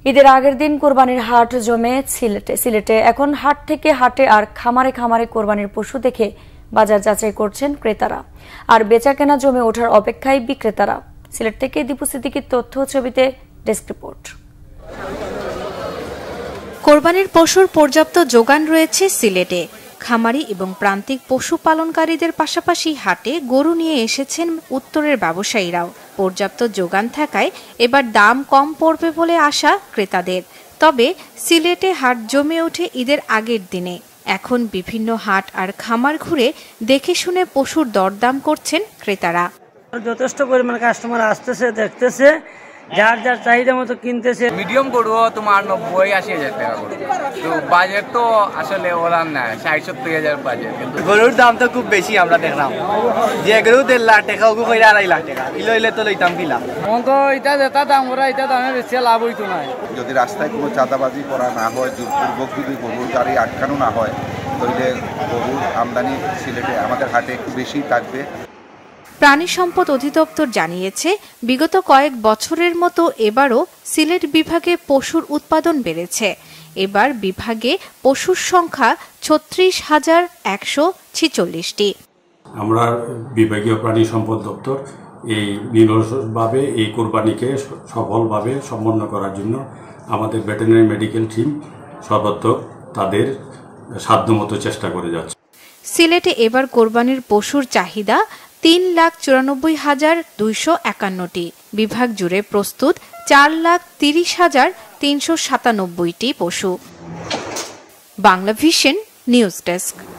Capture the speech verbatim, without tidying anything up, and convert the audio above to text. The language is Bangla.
ঈদের আগের দিন কোরবানির হাট জমে সিলেটে সিলেটে এখন হাট থেকে হাটে আর খামারে খামারে কোরবানির পশু দেখে বাজার যাচাই করছেন ক্রেতারা আর বেচাকেনা জমে ওঠার অপেক্ষায় বিক্রেতারা। সিলেট থেকে দীপু সিদ্দিকীর তথ্য, ছবিতে ডেস্ক রিপোর্ট। কোরবানির পশুর পর্যাপ্ত যোগান রয়েছে সিলেটে। খামারি এবং প্রান্তিক পশুপালনকারীদের পাশাপাশি হাটে গরু নিয়ে এসেছেন উত্তরের ব্যবসায়ীরাও। পর্যাপ্ত যোগান থাকায় এবার দাম কম পড়বে বলে আশা ক্রেতাদের। তবে সিলেটে হাট জমে ওঠে ঈদের আগের দিনে। এখন বিভিন্ন হাট আর খামার ঘুরে দেখে শুনে পশুর দরদাম করছেন ক্রেতারা। যথেষ্ট পরিমাণে কাস্টমার আসতেছে, দেখতেছে, যার যার চাহিদা মতো কিনতেছে। মিডিয়াম গরু তোমার নব্বই আশি হাজার টাকা গরু, তো বাজেট তো আসলে ওলার না, ষাট সত্তর হাজার বাজেট। কিন্তু গরুর দাম তো খুব বেশি আমরা দেখলাম, যে গরু দেড় লাখ টাকা ওগু কইরা আড়াই লাখ টাকা কিলো হইলে তো লইতাম কিলা। মন তো এটা যেটা দাম ওরা এটা দামে বেশি লাভ হইতো না। যদি রাস্তায় কোনো চাঁদাবাজি করা না হয়, জোরপূর্বক যদি গরুর গাড়ি আটকানো না হয়, তাহলে গরুর আমদানি সিলেটে আমাদের হাটে একটু বেশি থাকবে। প্রাণী সম্পদ অধিদপ্তর জানিয়েছে, বিগত কয়েক বছরের মতো এবারও সিলেট বিভাগে পশুর উৎপাদন বেড়েছে। এবার বিভাগে পশুর সংখ্যা ছত্রিশ হাজার একশো ছিচল্লিশটি। আমরা বিভাগীয় প্রাণী সম্পদ দপ্তর এই নিরলসভাবে এই কোরবানিকে সফলভাবে সম্পন্ন করার জন্য আমাদের ভেটেরিনারি মেডিকেল টিম সর্বাত্মক তাদের সাধ্যমতো চেষ্টা করে যাচ্ছে। সিলেটে এবার কোরবানির পশুর চাহিদা তিন লাখ চুরানব্বই হাজার দুইশো একান্নটি। বিভাগ জুড়ে প্রস্তুত চার লাখ তিরিশ হাজার তিনশো সাতানব্বইটি পশু। Bangla vision news desk.